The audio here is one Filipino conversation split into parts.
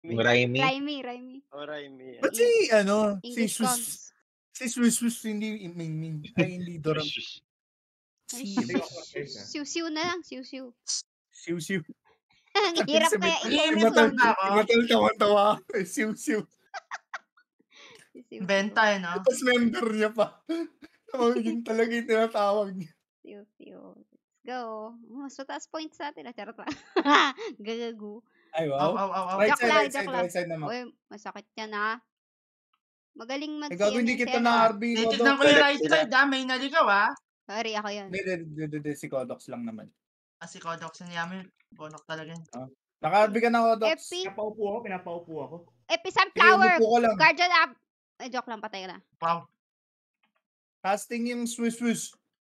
Raimi. Raimi. O Raimi. Ba't si, English comms. si Swiss, hindi Ming. Ay, hindi Doram. Siw na lang, siw. Siw. Ang hirap kaya i-comment na ako. Matal tawa-tawa. Siw. Benta no? Tapos member niya pa. Yun talaga yung tinatawag niya. Siw. Let's go. Mas mataas points sa atin. Charot lang. Gagago. Ay, wow. Right side naman. Uy, masakit yan ha. Magaling Ikaw, hindi kita na RB. Tignan ko yung right side ha. May naligaw ha. Sorry, ako yan. Hindi, si Kodox lang naman. Si Kodox na yamin. Bonok talaga yun. Naka-RB ka na, Kodox. Pinapaupo ako. Epi Sunflower. Guardian up. Ay, joke lang, patay ka na. Wow. Casting yung Swiss.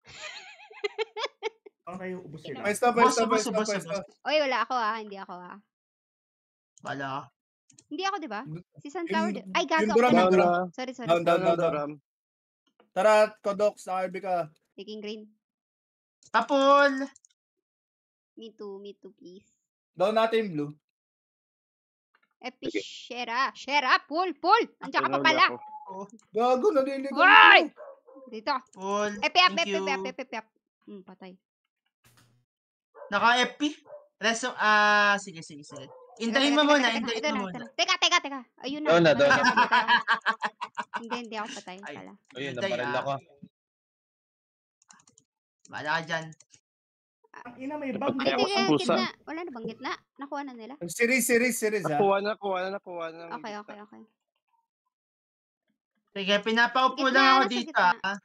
Okay, ubos sila. Stop. Oy, wala ako Hindi ako Wala. Hindi ako, di ba? Si Sunflower. Ay, gago. Sorry. Down. Tara, Kodox, naka-RB ka. Taking green. Tapol. Me too, please. Down natin yung blue. Epi, Shera, pull! Andiyan ka pa pala. Gago, naliligaw. Why? Dito. Pull. Epi up. Patay. Naka-FP? Sige. Hintayin mo muna. Teka. Ayun na. Doon. Hindi ako patay pala. Ayun, naparil ako. Wala ka dyan. Ina, may bag. Gitna. Wala na bang gitna? Nakuha na nila? Series ha? Nakuha na. Okay. Sige, pinapaupo lang ako dito ha.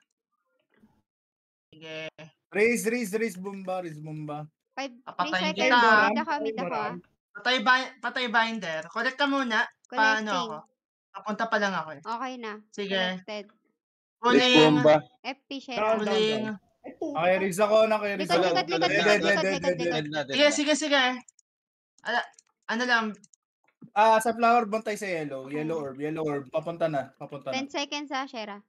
Sige. Raise, bomba. 3 kita. seconds. Mid ako. Patay binder. Collect ka muna. Paano ako? Papunta pa lang ako eh. Okay na. Sige. Collected. Pulling. FP share. Pulling. Okay, raise ako. Likod. Sige. Ano lang. Sa flower, bantay sa yellow. Yellow orb. Papunta na. 10 seconds Shera.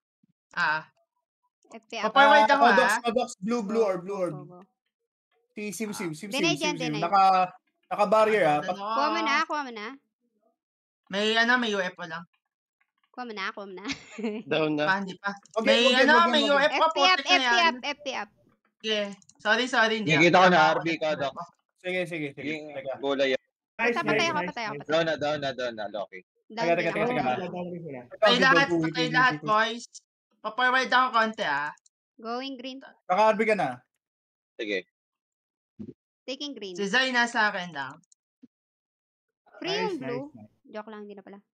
FP up. Paparwide ako Kodox, blue orb. Si Siw. Deny. Naka-barrier Kuha mo na. May UFO lang. Kuha mo na. Down na. Hindi pa. May UFO po. FP up. Okay. Sorry. Nakikita ko na RB ka, Doc. Sige. Gulay. Patay ako. Down na, Loki. Teka. Patay lahat, boys. Paparwide ako konti Going green. Naka-RB ka na. Sige. Taking green. Si Zay nasa akin lang. Free yung blue. Joke lang, hindi na pala.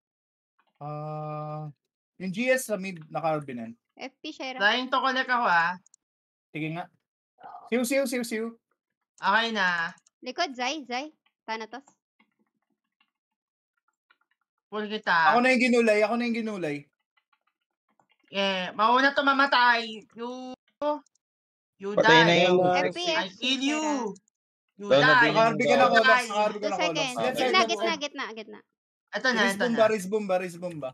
Yung GS sa mid, naka-RB na. FP share. Trying to collect ako Sige nga. Siw. Okay na. Likod, Zay. Thanatos. Pull kita. Ako na yung ginulay. Mauna to mamatay. You Patay na die. yung I kill you. You Doon na die. din. Naka-RB ka na, Kodox. 2 seconds. Gitna. Ito na. Raise bomba.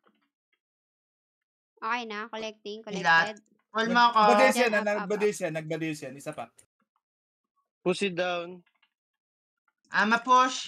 Okay na. Collected. Pull mo ako. Nagbadis yan. Isa pa. Push it down. Ama push.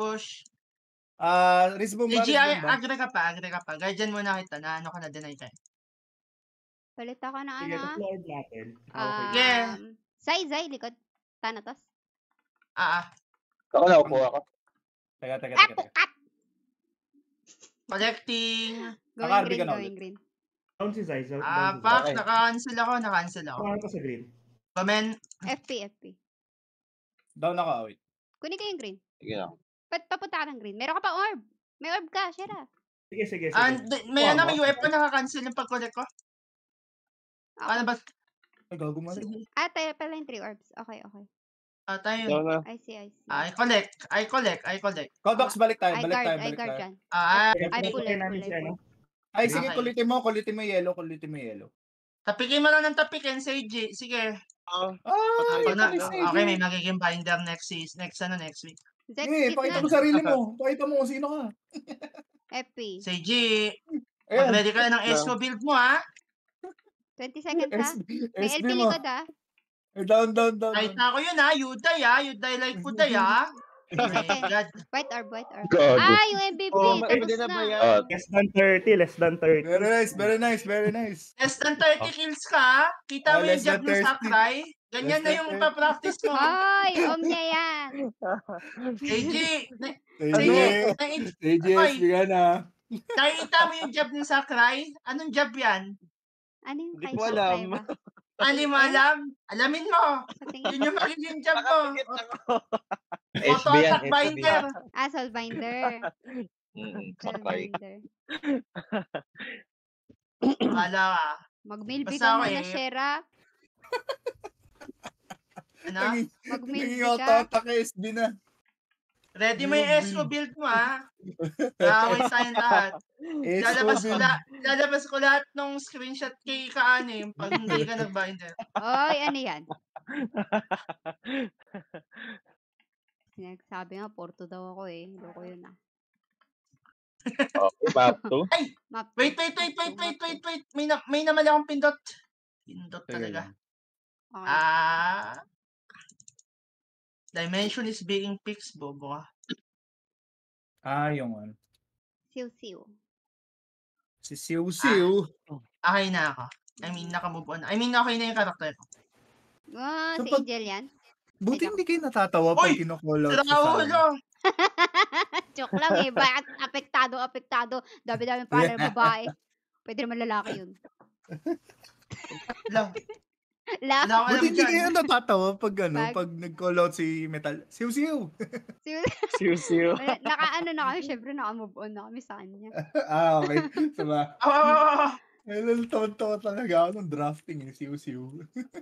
Raise bomba. Agre ka pa. Guardian muna kita na ka na deny ka. Palit ako na Sige, Lord natin. Zay, likod. Thanatos. Ako na, upo ako. Teka. Cut! Collecting. Going green. Down si Zai. Fuck, naka-cancel ako. Ano ko sa green? Comment. FP. Down ako, wait. Kunin ko yung green. Sige lang. Papunta ka ng green. Meron ka pa orb. May orb ka, Shera. Sige. May UFO naka-cancel yung pag-collect ko. Ano ba? Ay, gago mali. Tayo pala yung 3 orbs. Okay. Tayo. Down na. I see. I collect. Kodox, balik tayo. I guard dyan. I pull. Ay, sige, kulitin mo yellow. Tapikin mo lang ng tapikin, Seiji. Sige. Okay, may magiging binder next week. Pakita mo sarili mo. Pakita mo kung sino ka. FP. Seiji. Mag-ready ka ng ESCO build mo, 20 seconds, May LP likod, Down. Kahit na ako yun, You die like Fuday, Second. God. White orb, white orb. Gago. Yung MVP. Oh, Tapos pwede na ba na. yan? Less than 30, less than 30. Very nice, very nice, very nice. Less than 30 kills ka, kita mo yung Less job than ng 30. Sakurai. Ganyan Less na than yung 30. ipapractice mo. Hoy, niya yan. AJ, AGS, bigyan na. nakikita mo yung job ng Sakurai? Anong job yan? Ano yung Hindi kay ko Sakurai alam. ba? Ano mo alam? Alamin mo. Sa tingin. Yun yung magiging job mo. Nakapikit ako. Auto SB yan, attack SB. binder. Soulbinder. Sakay. Soulbinder. Wala ka. Mag-milby Basta ka ako muna, eh. Shera. Ano? Mag-milby Naging ka. auto-attack SB na. Ready mo yung SO build mo, ha? Nakawin tayong lahat. Lalabas ko lahat ng screenshot kay Kaane pag hindi ka nag-binder. Oy, ano yan? Sinasabi nga, Porto daw ako eh. Loko yun ah. Okay, map 2. Map Wait. May naman akong pindot. Pindot talaga. Okay. Dimension is being fixed, bobo ka. Yung ano. Siw-siw. Si Siu Siu. Okay na ako. I mean, nakamove on. I mean, okay na yung karakter ko. Si Kapag- Angel yan. Buti hindi kayo natatawa pag Uy! kinocall out Tara sa ulo! Joke lang eh. Bakit apektado? Dami-dami pala ng babae. Pwede naman lalaki yun. Lang. La. Wala akong alam Buti hindi dyan. kayo natatawa pag Pag- pag nag-call out si Metal. Siu Siu. Siw-siw. Naka-ano na kami. Syempre naka-move on na kami sa kanya. Okay. Diba? Oh! Tawa talaga ako ng drafting eh. Siu Siu.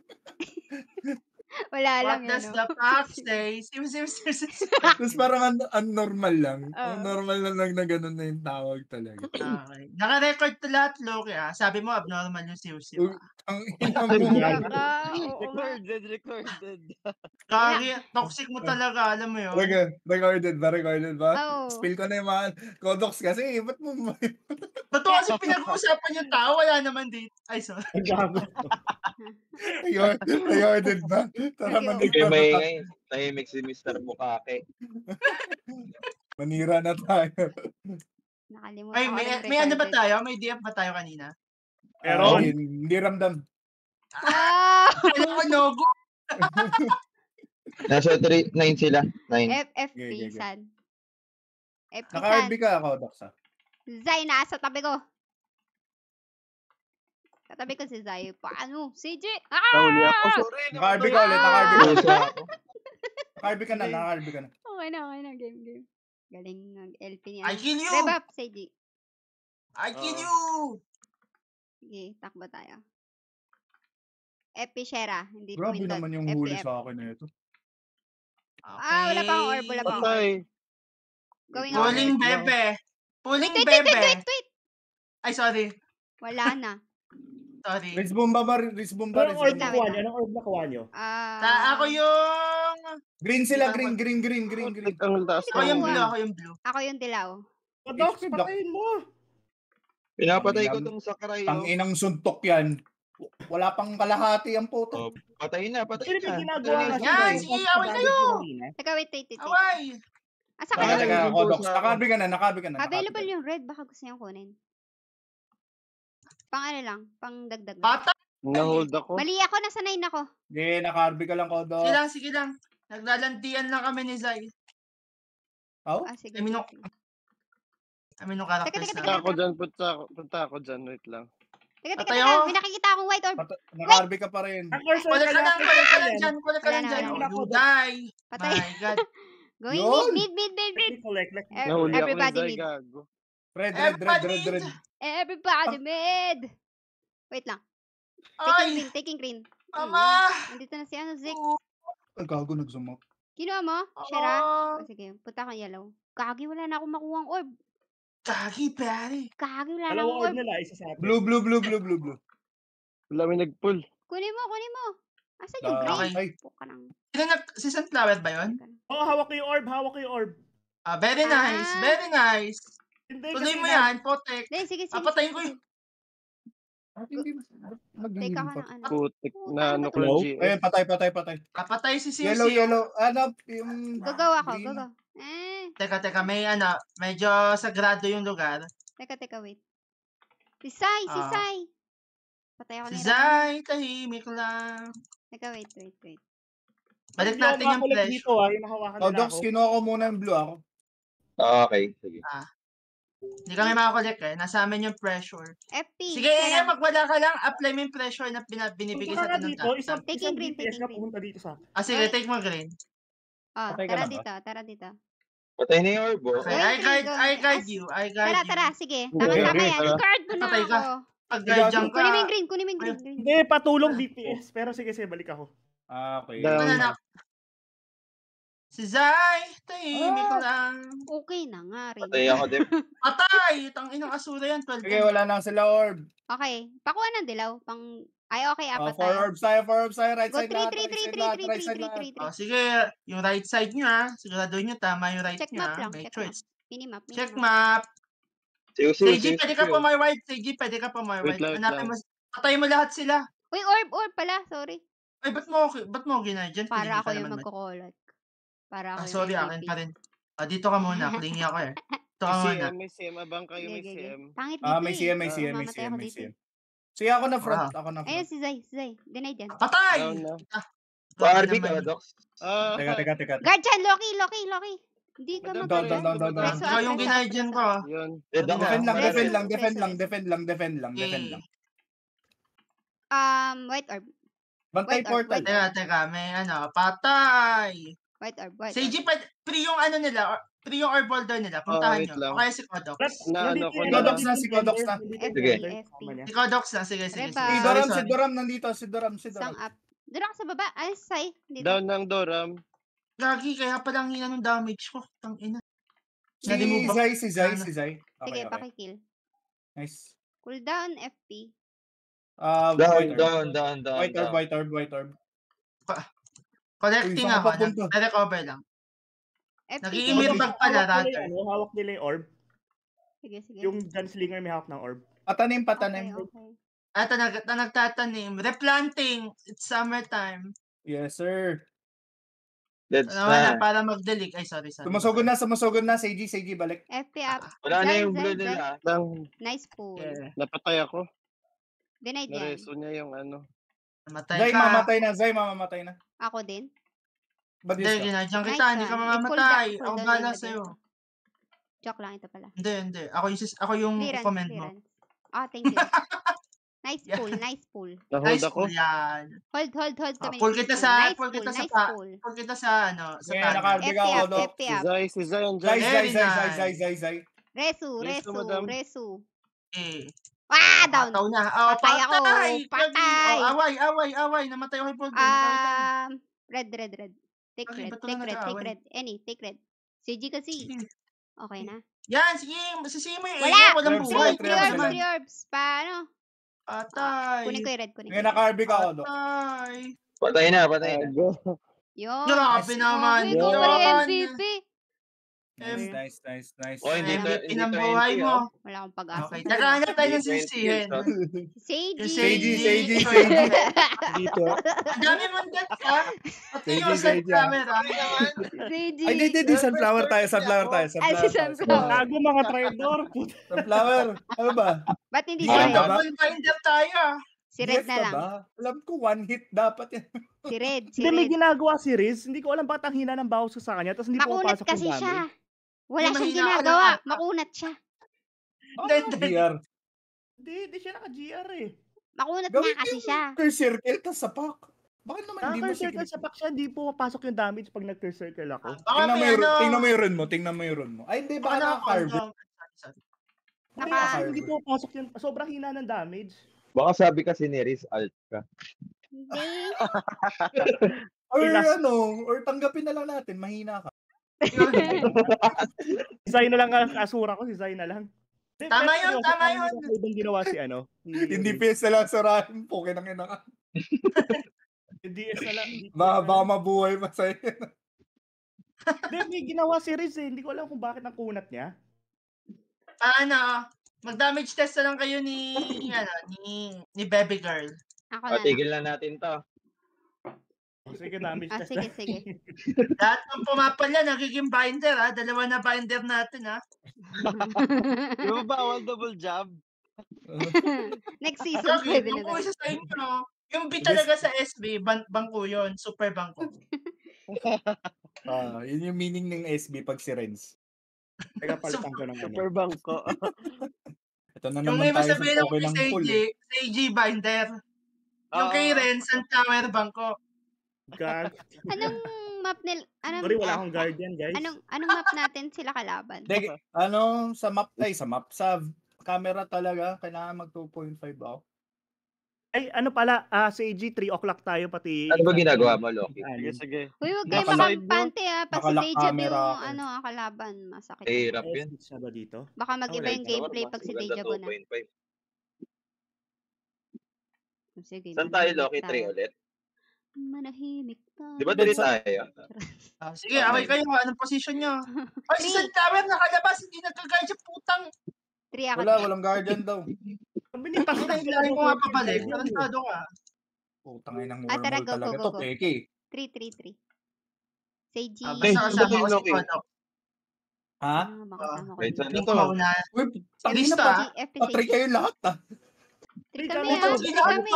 Wala lang What does yun. the fox say? Sim. Tapos parang normal lang. Oo. Normal lang na ganun na yung tawag talaga. Okay. Naka-record to lahat, Loki, ah. Sabi mo, abnormal yung siw-siw. Uy, Ang ina mo. Oo nga. Recorded. Kagi, toxic mo talaga, alam mo yun. Recorded ba? Oo. Spill ko na yung mga Kodox kasi. Ba't mo Ba't mo kasi pinag-uusapan yung tao? Wala naman dito. Ay, sorry. Gago. recorded ba? Tara Thank you. Okay, manigpa may na ngayon. Tahimik si Mr. Bukake. Manira na tayo. Nakalimutan Ay, ko rin may ano ba recorded. tayo? May DF ba tayo kanina? Meron. Hindi ramdam. Alam ko, Nogo. Nasa 9 sila. 9. FFP, Okay. san? FP, san? Naka-RB ka, Kodox ah. Zay, nasa tabi ko. Katabi ko si Zay. Paano? CJ! Nahuli ako. Sorry. Naka-RB ka ulit. Naka-RB ka na. Naka-RB ka na. Okay na. Game. Galing ng-LP niya. I kill you! Rev up, CJ. I kill you! Sige, takbo tayo. FP Shera. Hindi Grabe pumindot. naman yung huli sa akin na ito. Wala pa akong orb, wala pa akong orb. Patay. Going Wala. out. Pulling bebe. Pulling Wait. bebe. Ay, sorry. Wala na. Sorry. Riz bomba ba? Anong orb Wait na lang, kuha wait niyo? Anong orb na kuha niyo? Ako yung... Green sila, green. Ang taas. Ako yung Ako blue. ah. Ako yung blue. Ako yung dilaw. Kodox, patayin mo. Pinapatay ko tong Sakurai. Ang inang suntok yan. Wala pang kalahati ang puto. Oh, patay na. Pero may ginagawa nga Yan, siya. sige, away kayo. Teka, wait. Away. Asa ka Ah, na? talaga. Kodox. Naka-RB ka na. Available yung red. Baka gusto niyang kunin. Pang ano lang. Pang dagdag. Patay. Na-hold ako. Mali ako. Nasa 9 ako. Hindi, naka-RB ka lang, Kodox. Sige lang. Naglalantian lang kami ni Zay. Oh? Sige. I mean, no. Nung characters Teka, Punta na. ako dyan. Punta ako dyan. Wait lang. Teka. Patay ako. May nakikita akong white orb. Naka-RB ka pa rin. Ang cursor Kulit ka lang dyan. Wala na. You die. Patay. My God. Going Yun. mid. Collect. Nahuli ako ni Everybody Zay mid. Gago. Red. Everybody mid. Wait lang. Ay, Taking green. mama. Nandito na si Zik. Ay, gago, nag-zoom out. Kinuha mo? Shera? Sige, punta kang yellow. Kagi, wala na akong makuha ang orb. Kagi, pare. Kagi, wala na Dalawang akong orb orb. nila, isa sa atin. Blue. Wala may nag-pull. Kunin mo. Asan yung Okay. green? Ay, Puka ng... Si Sunflower ba yun? Oo, hawak ko yung orb. Very nice. Ah. Very nice. Hindi, Tuloy kasi mo yan, Potek. Sige. Patayin ko yun. Take ako ng ano. Putik na ano ko Hello? GF. Ayun, patay. Kapatay si Sisi. Yellow. Ano, yung... Gagawa ako, green. gagawa. Teka, may medyo sagrado yung lugar. Teka, wait. Si Sai. Patay ako Si ni Ram. Zai, tahimik lang. Teka, wait. Balik Hindi ako natin yung makakulit flesh. dito yung hawakan Oh, nila Dox, ako. kinuha ko muna yung blue ako. Okay, sige. Hindi kami makakulik Nasa amin yung pressure. FP. Sige, magwala ka lang. Apply mo yung pressure na binibigay Punta sa ka atin ng dito, isang tap. Taking green, DPS na taking green. pumunta dito sa akin. Sige, take mo green. Oh, Patay ka tara na ba? dito. Patay na yung orb, oh. Okay, Wait, I guide you. Tara, sige. Okay, Tama yan. tara. I-guard mo na Patay ka. ako. Pag guardian ka. Kunin mo yung green. Hindi, patulong DPS. Pero sige, balik ako. Okay. Down. Ano na? Si Zai, tahimik lang. Okay na nga rin. Patay ako din. Patay! Tang-inang asura yan, 12. Sige, wala na sila orb. Okay. Pakuha ng dilaw. Okay, apat 4 tayo. orbs tayo. Right Go, side 3, lahat. 3, 3, 3, 3, 3, 3, 3, 3. Sige, yung right side nyo Siguraduhin nyo tama yung right Check nyo map lang, May check choice. Minimap. Check map. Siu. Seiji, pwede ka pumarwide. Seiji, pwede ka pumarwide. Wait lang, Hanapin mo. Patay mo lahat sila. Uy, orb pala. Sorry. Ay, ba't mo ginadyan? Para ako yung magkukulot. Para ako yung Sorry, MVP. akin pa rin. Dito ka muna. Clingy ako Dito ka muna. May CM. Abang kayo may CM. Pangit dito May CM. Mamatay ako dito. Sige, ako na front. Ayun, si Zay. Deny dyan. Patay! Down na. RB ka, Dox. Teka. Guard dyan, Loki. Hindi ka Down, mag- down. Preso Ikaw up, yung preso up, ginadyan preso ko. up. Yun. Defend lang. White orb. Bantay Wait, orb, portal. Teka. May patay! White orb. Seiji, free yung nila. Free yung orb holder nila. Puntahan wait nyo. lang. O kaya si Kodox. Na ano ko Kodox na, si Kodox na. Sige. Si Kodox na. Sige. Reba. Si Doram nandito. Isang up. Doon ako sa baba. Ay, Sai. Dito. Down ng Doram. Gagi, kaya palang hina ng damage ko. Tangina. Si Zai. Sige, Okay. pakikill. Nice. Cooldown, FP. Down. White orb. Collecting Uy, saan ako. ka papunta? Na-recover lang. FP. Nag-i-immune bag pala, rather. Hawak nila yung orb. Sige. Yung gunslinger may hawak ng orb. Patanim. Okay. At nagtatanim. Replanting. It's summertime. Yes, sir. That's Naman na, na. para mag-delete. Ay, sorry. Sumusugod na. Seiji, balik. FP up. Wala na Zay, yung Zay, blue Zay. nila. Nice pull. Yeah. Napatay ako. Denied yan. Nareso niya yung ano. Namatay Zai, ka. mamamatay na. Ako din. Ba't Hindi, yun? ginadyan Nice kita. Hindi ka one. mamamatay. Cooldown Ako lang bala ilagay sa'yo. ko. Joke lang ito pala. Hindi. Ako yung comment mo. Thank you. Nice pull. Na-hold Nice ako. po yan. Hold kami. Pull kita sa, Nice pull kita sa nice pa. pull. Pull kita sa, sa Kaya tanong. nakarbig ako, Doc. FP up. Si Zay andyan. Zai. Resu. madam. Eh. Down. Pataw na. Patay ako. Patay. Away. Namatay ako yung pull. Red. Take Okay, red. ba't wala nag-aaway? Take red. CG kasi. Okay na. Yan, sige. Masisihin mo yung Wala. area. Walang Three buhay. orbs, Three orbs. Paano? Patay. Kunin ko yung red. Ngayon nakarbig ako, Doc. Patay. Patay na. Go. Yun. Grabe naman. Uy, ikaw pa rin Yun. MVP. Nice. Oh, hindi MVP hindi ng 20, buhay mo. Wala akong pag-asa. Okay. Naghahanap tayo ng Hindi 20 sisihin. years, Seiji. Seiji. Dito. Ang dami mong deaths, ha? Pati Seiji, yung sa Seiji, camera. Seiji. Ay, di. Sunflower tayo. Si Sunflower. Gago mga traidor. Sunflower. Ano ba? Ba't hindi Di si ba? Red? Double binder tayo. Si Red Yes na lang. ba? Alam ko, one hit dapat yan. Si Red. Hindi, may ginagawa si Riz. Hindi ko alam bakit ang hina ng bawas ko sa kanya. Tapos hindi Makunat pumapasok kasi yung siya. damage. Wala Hindi, siyang mahina ka ginagawa. lang ata. Makunat siya. DR. Hindi siya naka-GR eh. Makunat Gawin nga kasi siya. Curse circle, tas sapak. Bakit naman hindi mo Naka-circle sa pack siya, hindi pumapasok yung damage pag nag-circle ako. Baka may Tingnan mo yung run mo. Ay, hindi, baka naka-carve. Hindi pumapasok yun. Sobrang hina ng damage. Baka sabi kasi ni Riz, alt ka. Hindi. Or tanggapin na lang natin, mahina ka. Si Zay na lang ang asura ko, si Zay na lang. Tama yun. Ibang ginawa si ano. Hindi PS na lang sarahin po, kinangin na ka. DS na lang. Baka mabuhay pa sa'yo. Hindi, may ginawa si Riz eh. Hindi ko alam kung bakit ang kunat niya. Paano? Mag-damage test na lang kayo ni Baby Girl. Ako na lang. Tigil na natin to. Sige, damage test Sige, na. sige. Lahat ng pumapalya, nagiging binder ha. 2 na binder natin ha. Di ba bawal double jab? Next season, Gagi, pwede na yung daw. isa sa inyo. Yung B talaga sa SB, bangko yun. Super bangko. Yun yung meaning ng SB pag si Renz. Teka, palitan ko ng ano. Super bangko. Ito na Yung naman iba tayo sa sabihin ng okay ng pool. CG binder. Yung kay Ren, Sunflower bangko. God. Anong map Sorry, wala akong guardian, guys. Anong map natin sila kalaban? Sa camera talaga, kailangan mag 2.5 ako. Ay, ano pala, sa AG, 3 o'clock tayo pati. Ano ba ginagawa mo, Loki? Sige, sige. Uy, huwag kayo Nakalive makampante Pag si Nakalock Deja camera yung ako. kalaban, masakit. Hirap yun. Switch na ba dito? Baka mag-iba yung gameplay pag si Deja na. 2.5. Sige, Saan tayo, manahimik Loki? 3 tayo. ulit? Manahimik tayo. Di ba 3 tayo? Sige, away kayo. Anong position nyo? Ay, si Sunflower nakalabas. Hindi nagka-guard yung putang. 3 ako. Walang guardian daw. Binipas Ay, kailangan ko nga pabalik. Tarantado ka. Putang ina ng Tara, wormhole go, talaga go, to, go. peke. 3. Seiji. Basta kasama ko si Loki. Kodok. Ha? Makasama ko. Wait, saan Hindi to? ko mauna. Uy, tangina Lista. pa. FP Patry kayo lahat ah. 3 kami, kami ah. 3 kami.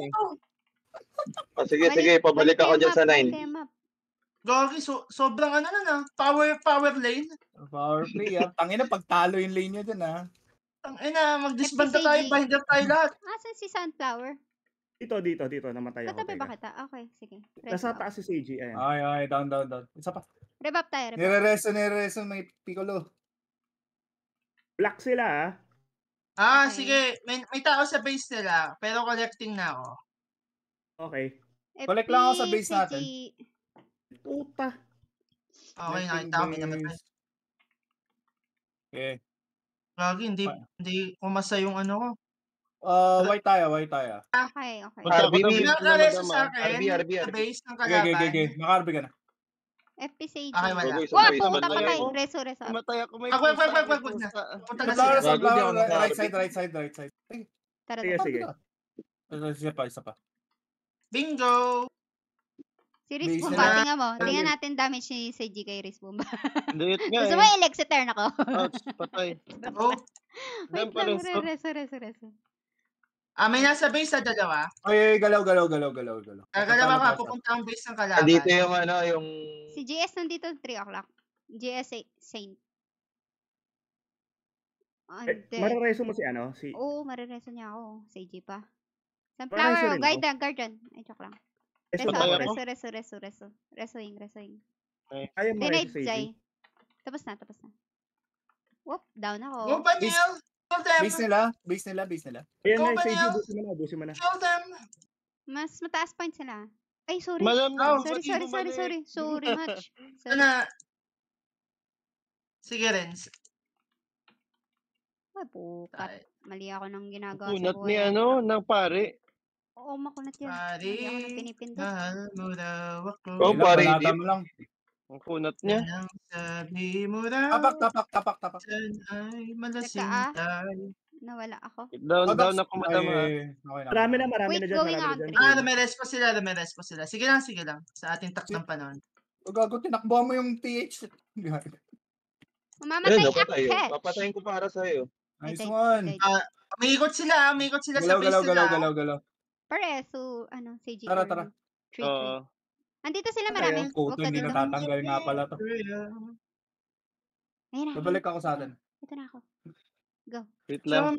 Sige, pabalik ako dyan sa 9. Gagi, sobrang ano na. Power lane. Power play ah. Tangina pagtalo yung lane nyo dun ah. Mag-disbanda FPCG. tayo. Binder tayo lahat. Asan si Sunflower? Dito, namatay ako. Katabi teka. ba kita? Okay, sige. Nasa taas si CG, ayan. Ay, down. Isa pa. Rebap tayo, rebap. Nirereso may Piccolo. Black sila, Okay. Sige. May tao sa base nila. Pero collecting na ako. Okay. Collect lang ako sa base natin. Puta. Okay, nakita ko. May namatay. Okay. Gagi, hindi kumasa yung ano ko. White tayo. Okay. RB, May nakareso sa akin. RB. Sa base ng Okay. kalaban. Makarbi ka na. FPCG. Okay, wala. Gogoy, Wow, sabay, pumunta sabay. kamay. Reso. Matay ako may Wag na. pusa. Punta na sila. Sunflower, Gago, di ako right side. Ay, Tara, Sige, tara. sige. isa pa. Bingo! Si Base Riz Bomba, na. tingnan mo. Tingnan natin damage ni Seiji kay Riz Bomba. Liit nga Gusto eh. mo i-Lexiter ako? Ouch, patay. Oh, Wait pa lang, rin. reso. may nasa base sa dalawa. Ay, galaw. Gagalawa ka, pupunta ang base ng kalaban. Andito yung yung... Si GS nandito 3 o'clock. GS Saint. Marareso mo si ano? Si... Oo, marireso niya ako. Seiji pa. Marireso Sunflower, rin guide guardian. Ay, joke lang. Reso Patay ba? ako. Resoing. Kaya mo Denied, reso si Zay. CG. Tapos na. Whoop, down ako. Go, Panyel! Kill them! Base nila. Ayan Go, nga, CG, Manel! busin mo na. Kill them! Mas mataas point sila. Ay, sorry. Malam na. Sorry. Sorry much. Sorry. Sana. Sige, Renz. Ay, pukat. Mali ako ng ginagawa Kunat sa ni buhay. ng pare. Oo, makunat yan. Pare, Mali ako ng pinipindot. mahal mo daw ako. Oh, pare, Balata hindi. mo lang. Ang kunat niya. Yan ang sabi mo daw. Tapak. Saan ay malasing Teka, tayo. Nawala ako. Down ako madam ha. Okay na. Marami Wait, na dyan. going Marami on na dyan. three. Rumeres po sila. Sige lang. Sa ating takdang panahon. Gago, tinakbuhan mo yung TH. Mamamatay Ayun, ang patay. catch. Papatayin ko para sa'yo. Nice Ay, one. Umiikot sila sa base nila. Galaw. Pare, so, Seiji. Tara. 3. Oo. Andito sila Ay, marami. ang puto, Huwag ka hindi dito. natatanggal nga pala to. Ayun na. Babalik ako sa atin. Ito na ako. Wait lang.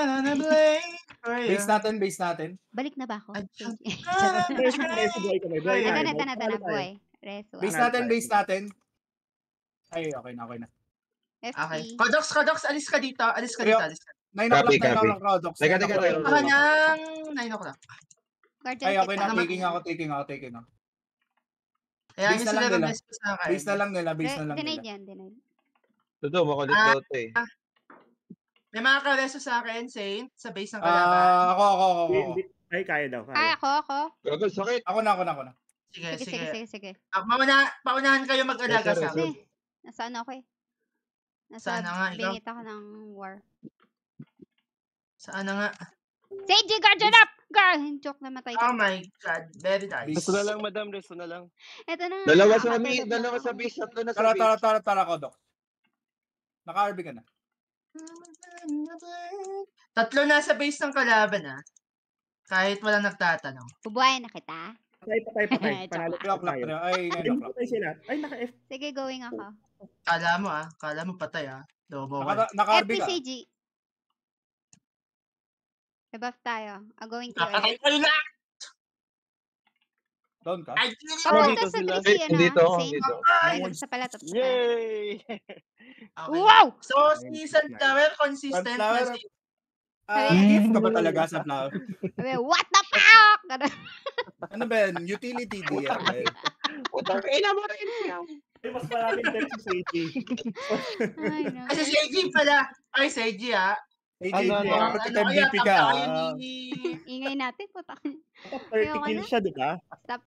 Base natin. Balik na ba ako? Ay, Seiji. Reso, buhay kami. Buhay Ay, tayo. Tana, Buhay tayo. buhay. Reso. Base natin. Ay, okay na. FP. Okay. Kodox, alis ka dito. 9 o'clock Copy. na lang crowd. Teka, Baka ng 9 o'clock. Guardian Ay, okay kita. na. Taking ako. Kaya Base nyo na sila lang nila. rumes sa akin. Base na lang nila. Denied yan, denied. Totoo, makulit daw ito eh. May mga kareso sa akin, Saint, sa base ng kalaban. Ako. Ay, kaya daw. Kaya ako. Gago, sakit. Ako na. Sige. Paunahan kayo mag-alaga sa akin. Nasaan ako eh? Saan na nga, ikaw? Bingit ako ng war. Saan na nga? Seiji, guardian up! Girl, joke na matay Oh ka. my God, very nice. Resto na lang, madam. Resto na lang. Ito na nga. Dalawa sa nakakatulog na dalawa sa ako. base, tatlo na sa Tara, base. tara, tara, tara, Kodok. Naka-RB ka na. Tatlo na sa base ng kalaban ah. Kahit walang nagtatanong. Bubuhayin na kita. Patay. Joke Panalo Clock tayo. na. Ay, Ay, ngayon clock. patay sila. Ay, naka-F. Sige, going ako. Kala mo patay ah. Lobo ka. Naka-RB FP ka. Seiji. Rebuff tayo. Going to Napatay earth. ko na! Down ka. Ay, Papunta dito sa sila. 3C, ano? Dito ako, Same. dito. Ay, sa pala, tapos tayo. Yay! Okay. Wow! So, si Sunflower, consistent na Sunflower. si... Gift ka ba talaga sa flower? Sabi, what the fuck? Ganun. Ano ba yan? Utility DM. Putang ina mo rin siya. Ay, mas maraming death si Seiji. Ay, no. Kasi Seiji pala. Ay, Seiji ah. AJ, Ano, protect MVP ka. Ayun ni... Ingay natin, puta. 30 kills siya, di ba?